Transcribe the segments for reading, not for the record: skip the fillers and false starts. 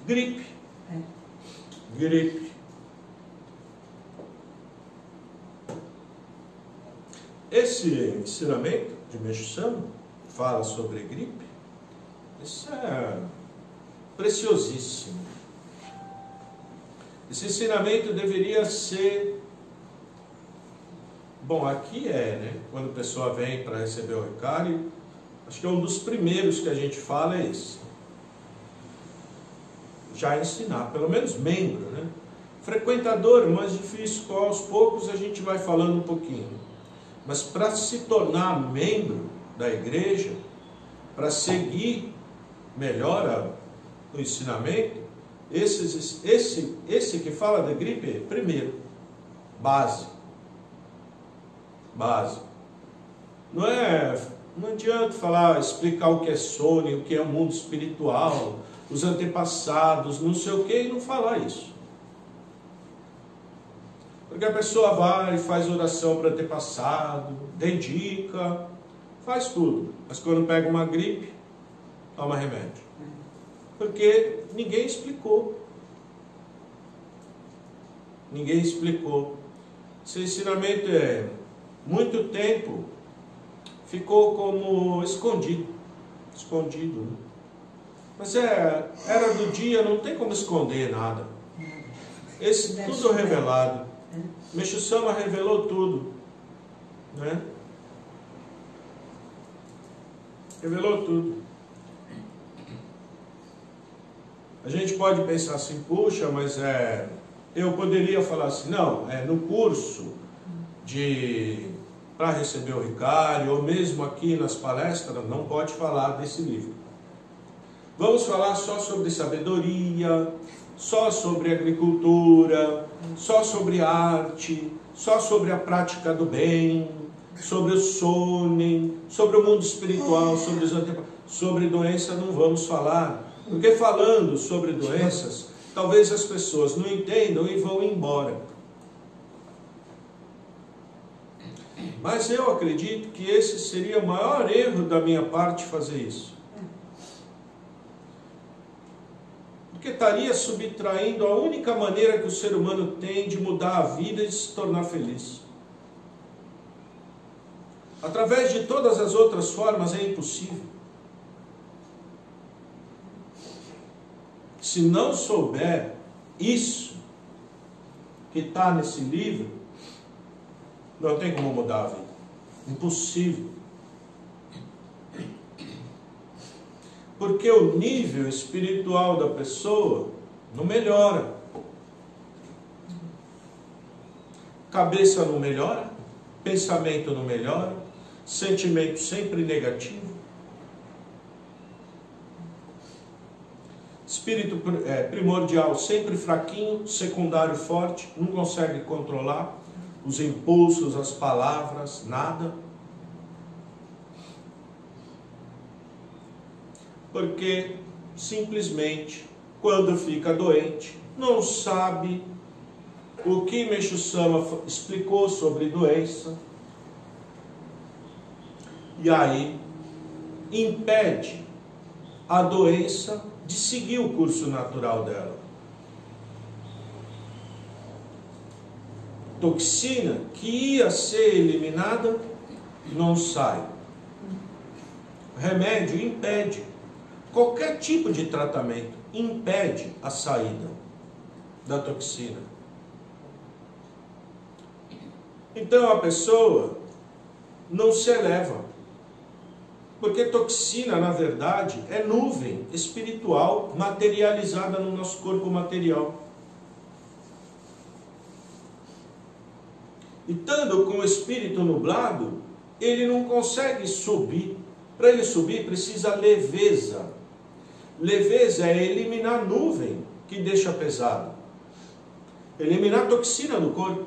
Gripe. Gripe. Esse ensinamento de Meixo Sama fala sobre gripe. Isso é preciosíssimo. Esse ensinamento deveria ser... Bom, aqui né? Quando a pessoa vem para receber o Recário, acho que é um dos primeiros que a gente fala é esse. Já ensinar, pelo menos membro, né? Frequentador, mais difícil, aos poucos a gente vai falando um pouquinho. Mas para se tornar membro da igreja, para seguir melhor o ensinamento, esse que fala da gripe, primeiro, básico. Básico. Não adianta falar, explicar o que é sono, o que é o mundo espiritual, os antepassados, não sei o que, e não falar isso. Porque a pessoa vai, faz oração para o antepassado, dedica, faz tudo. Mas quando pega uma gripe, toma remédio. Porque ninguém explicou. Ninguém explicou. Esse ensinamento muito tempo ficou como escondido. Escondido, né? Mas era do dia, não tem como esconder nada. Esse tudo revelado. Meixo Sama revelou tudo, né? Revelou tudo. A gente pode pensar assim, puxa, mas eu poderia falar assim, não, no curso para receber o Recário, ou mesmo aqui nas palestras, não pode falar desse livro. Vamos falar só sobre sabedoria, só sobre agricultura, só sobre arte, só sobre a prática do bem, sobre o sono, sobre o mundo espiritual, sobre doença não vamos falar. Porque falando sobre doenças, talvez as pessoas não entendam e vão embora. Mas eu acredito que esse seria o maior erro da minha parte fazer isso. Porque estaria subtraindo a única maneira que o ser humano tem de mudar a vida e de se tornar feliz. Através de todas as outras formas é impossível. Se não souber isso que está nesse livro, não tem como mudar a vida. Impossível. Porque o nível espiritual da pessoa não melhora. Cabeça não melhora, pensamento não melhora, sentimento sempre negativo. Espírito primordial sempre fraquinho, secundário forte, não consegue controlar os impulsos, as palavras, nada. Porque simplesmente, quando fica doente, não sabe o que Meixo Sama explicou sobre doença. E aí, impede a doença de seguir o curso natural dela. Toxina que ia ser eliminada, não sai. Remédio impede. Qualquer tipo de tratamento impede a saída da toxina. Então a pessoa não se eleva. Porque toxina, na verdade, é nuvem espiritual materializada no nosso corpo material. E estando com o espírito nublado, ele não consegue subir. Para ele subir, precisa leveza. Leveza é eliminar nuvem que deixa pesado. Eliminar toxina no corpo.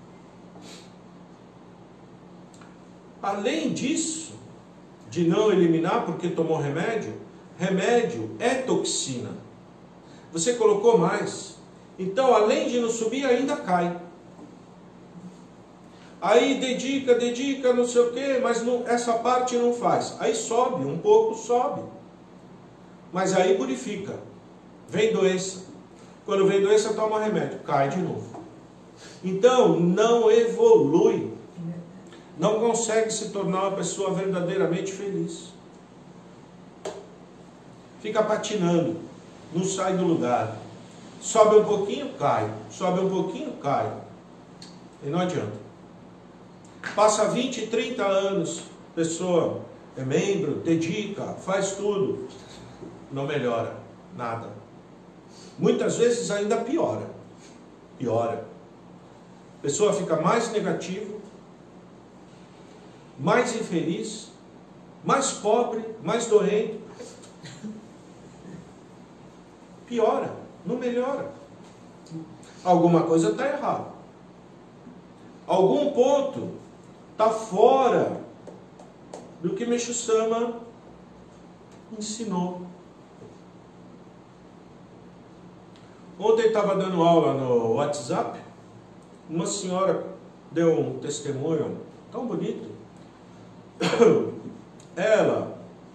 Além disso, de não eliminar porque tomou remédio, remédio é toxina. Você colocou mais. Então, além de não subir, ainda cai. Aí dedica, não sei o quê, mas não, essa parte não faz. Aí sobe, um pouco sobe. Mas aí purifica. Vem doença. Quando vem doença, toma remédio, cai de novo. Então, não evolui. Não consegue se tornar uma pessoa verdadeiramente feliz. Fica patinando, não sai do lugar. Sobe um pouquinho, cai. Sobe um pouquinho, cai. E não adianta. Passa 20, 30 anos, pessoa é membro, dedica, faz tudo. Não melhora nada. Muitas vezes ainda piora. Piora. A pessoa fica mais negativa, mais infeliz, mais pobre, mais doente. Piora, não melhora. Alguma coisa está errada. Algum ponto está fora do que Meixo Sama ensinou. Ontem estava dando aula no WhatsApp, uma senhora deu um testemunho tão bonito. Ela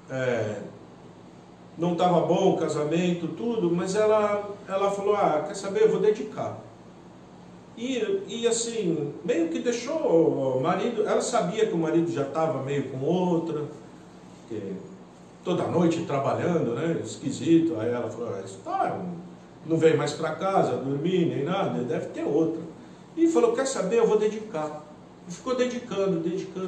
não estava bom o casamento, tudo, mas ela falou, quer saber, eu vou dedicar. E assim, meio que deixou o marido, ela sabia que o marido já estava meio com outra, que toda noite trabalhando, né, esquisito. Aí ela falou, não vem mais para casa dormir nem nada, deve ter outra. E falou, quer saber, eu vou dedicar. E ficou dedicando.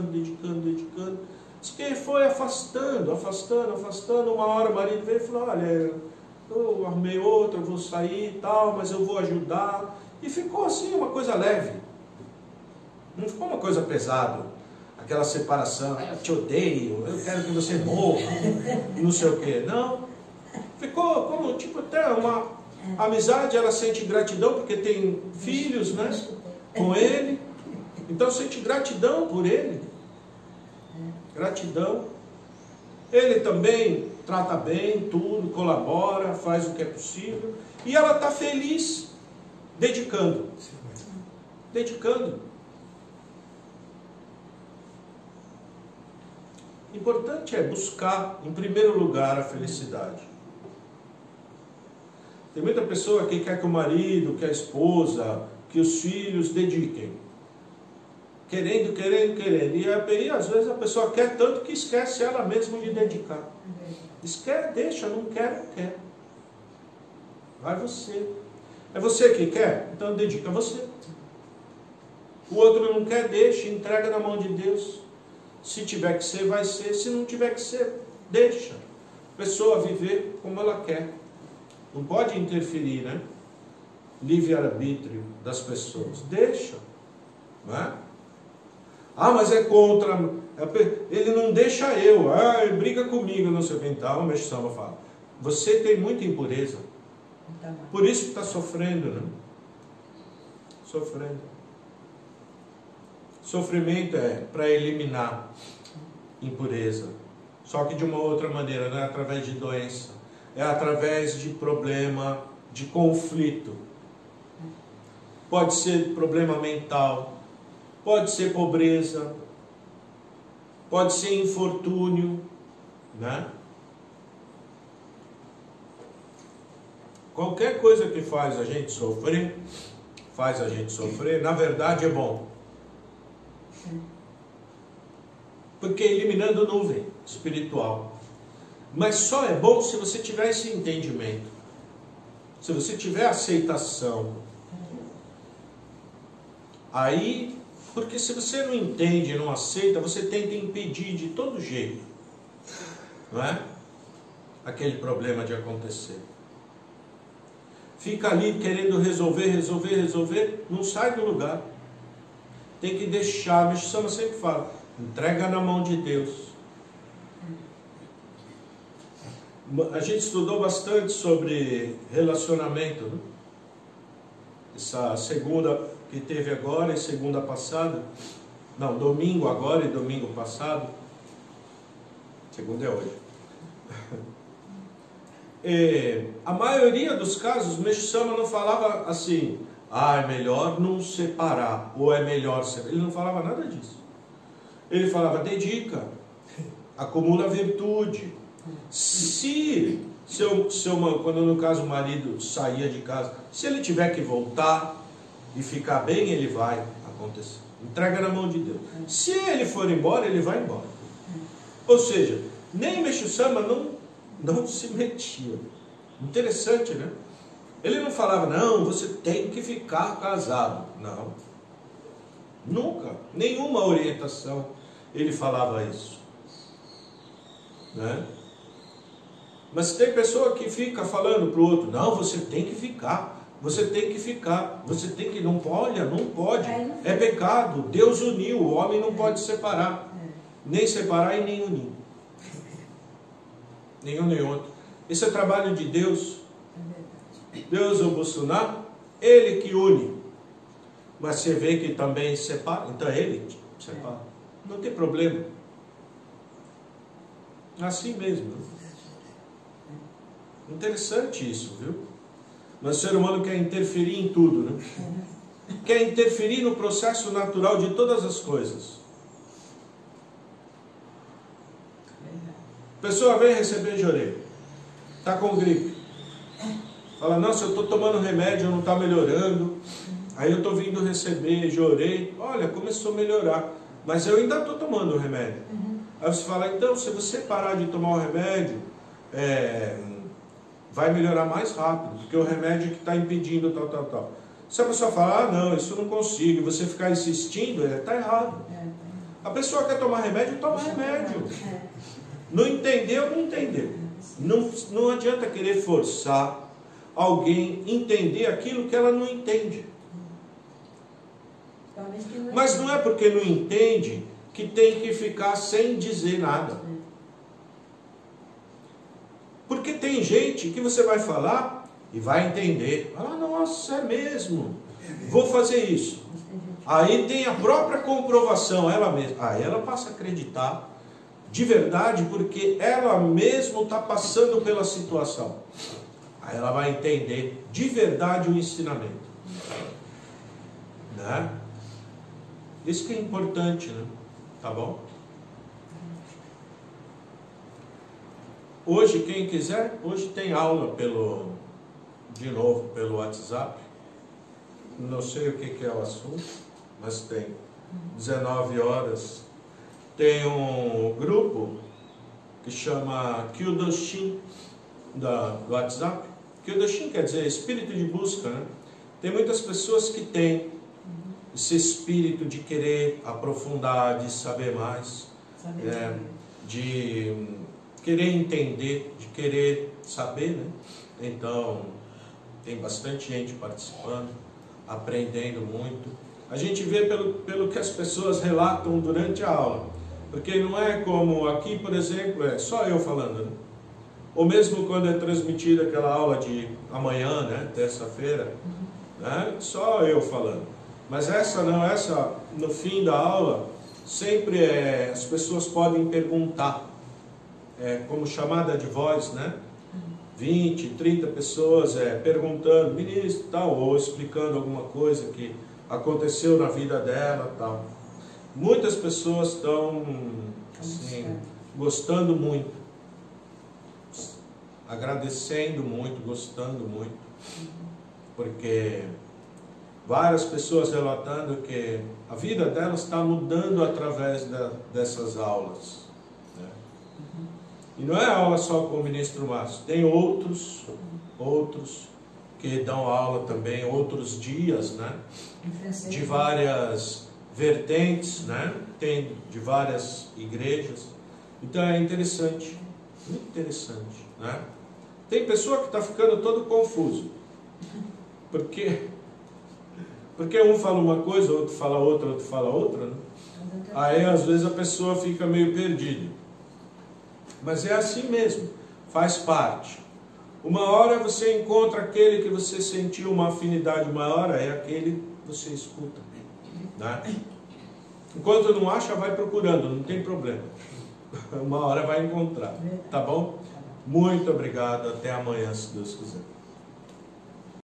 Diz que foi afastando. Uma hora o marido veio e falou, olha, eu arrumei outra, eu vou sair e tal, mas eu vou ajudar. E ficou assim, uma coisa leve. Não ficou uma coisa pesada. Aquela separação, eu te odeio, eu quero que você morra, não sei o quê. Não. Ficou como, tipo, até uma amizade, ela sente gratidão porque tem filhos, né, com ele. Então sente gratidão por ele. Gratidão. Ele também trata bem tudo, colabora, faz o que é possível. E ela está feliz, dedicando. Importante é buscar, em primeiro lugar, a felicidade. Tem muita pessoa que quer que o marido, que a esposa, que os filhos dediquem. Querendo. E às vezes a pessoa quer tanto que esquece ela mesma de dedicar. Esquece, deixa, não quer. Vai você. É você que quer? Então dedica você. O outro não quer, deixa, entrega na mão de Deus. Se tiver que ser, vai ser. Se não tiver que ser, deixa. A pessoa viver como ela quer. Não pode interferir, né? Livre-arbítrio das pessoas. Deixa. Não é? Mas é contra. Ele não deixa eu. Ele briga comigo, não sei o que. Então, o Meixo Sama fala. Você tem muita impureza. Por isso que está sofrendo, né? Sofrendo. Sofrimento é para eliminar impureza. Só que de uma outra maneira, não é através de doença. É através de problema, de conflito. Pode ser problema mental. Pode ser pobreza, pode ser infortúnio, né? Qualquer coisa que faz a gente sofrer, na verdade é bom. Porque eliminando nuvem espiritual. Mas só é bom se você tiver esse entendimento. Se você tiver aceitação. Aí... Porque se você não entende, não aceita, você tenta impedir de todo jeito, não é? Aquele problema de acontecer. Fica ali querendo resolver, não sai do lugar. Tem que deixar, Meixo Sama sempre fala, entrega na mão de Deus. A gente estudou bastante sobre relacionamento, né? Essa segunda que teve agora e segunda passada, não, domingo agora e domingo passado, segunda é hoje. A maioria dos casos, Meixo Sama não falava assim, é melhor não separar, ou é melhor separar. Ele não falava nada disso. Ele falava, dedica, acumula virtude. Se Quando no caso o marido saía de casa, se ele tiver que voltar e ficar bem, ele vai acontecer. Entrega na mão de Deus. Se ele for embora, ele vai embora. Ou seja, nem Meixo Sama não se metia. Interessante, né? Ele não falava, não, você tem que ficar casado. Não. Nunca. Nenhuma orientação ele falava isso. Né? Mas tem pessoa que fica falando para o outro, não, você tem que ficar. Você tem que ficar. Você tem que... Não pode, não pode. É pecado. Deus uniu. O homem não pode separar. Nem separar e nem unir. Nenhum nem outro. Esse é trabalho de Deus. Deus, o Bolsonaro, ele que une. Mas você vê que também separa. Então ele separa. Não tem problema. Assim mesmo. Interessante isso, viu? Mas o ser humano quer interferir em tudo, né? Quer interferir no processo natural de todas as coisas. A pessoa vem receber de orelha. Está com gripe. Fala, não, se eu estou tomando remédio, não está melhorando. Aí eu estou vindo receber, jorei. Olha, começou a melhorar. Mas eu ainda estou tomando o remédio. Aí você fala, então, se você parar de tomar o remédio, vai melhorar mais rápido, porque o remédio que está impedindo tal. Se a pessoa falar, ah, não, isso eu não consigo, e você ficar insistindo, está errado. A pessoa quer tomar remédio, toma remédio. Não entendeu, não entendeu. Não adianta querer forçar alguém a entender aquilo que ela não entende. Mas não é porque não entende que tem que ficar sem dizer nada. Porque tem gente que você vai falar e vai entender. Ah, nossa, é mesmo. Vou fazer isso. Aí tem a própria comprovação, ela mesma. Aí ela passa a acreditar de verdade, porque ela mesma está passando pela situação. Aí ela vai entender de verdade o ensinamento. Né? Isso que é importante, né? Tá bom? Hoje, quem quiser, hoje tem aula de novo, pelo WhatsApp. Não sei o que é o assunto, mas tem. 19 horas. Tem um grupo que chama Kyudoshin do WhatsApp. Kyudoshin quer dizer espírito de busca, né? Tem muitas pessoas que têm esse espírito de querer aprofundar, de saber mais, de querer entender, de querer saber, né? Então, tem bastante gente participando, aprendendo muito. A gente vê pelo que as pessoas relatam durante a aula, porque não é como aqui, por exemplo, é só eu falando, né? Ou mesmo quando é transmitida aquela aula de amanhã, né, terça-feira, né, só eu falando. Mas essa não, essa no fim da aula, sempre as pessoas podem perguntar, como chamada de voz, né? 20, 30 pessoas perguntando, ministro, tal, ou explicando alguma coisa que aconteceu na vida dela, tal. Muitas pessoas estão assim, gostando muito, agradecendo muito, gostando muito, porque várias pessoas relatando que a vida delas está mudando através dessas aulas. Né? E não é aula só com o ministro Márcio, tem outros que dão aula também, outros dias, né? De várias vertentes, né? Tem de várias igrejas. Então é interessante, muito interessante, né? Tem pessoa que está ficando todo confuso, porque um fala uma coisa, outro fala outra, outro fala outra, né? Aí às vezes a pessoa fica meio perdida. Mas é assim mesmo, faz parte. Uma hora você encontra aquele que você sentiu uma afinidade maior, é aquele que você escuta, né? Enquanto não acha, vai procurando, não tem problema. Uma hora vai encontrar, tá bom? Muito obrigado, até amanhã, se Deus quiser.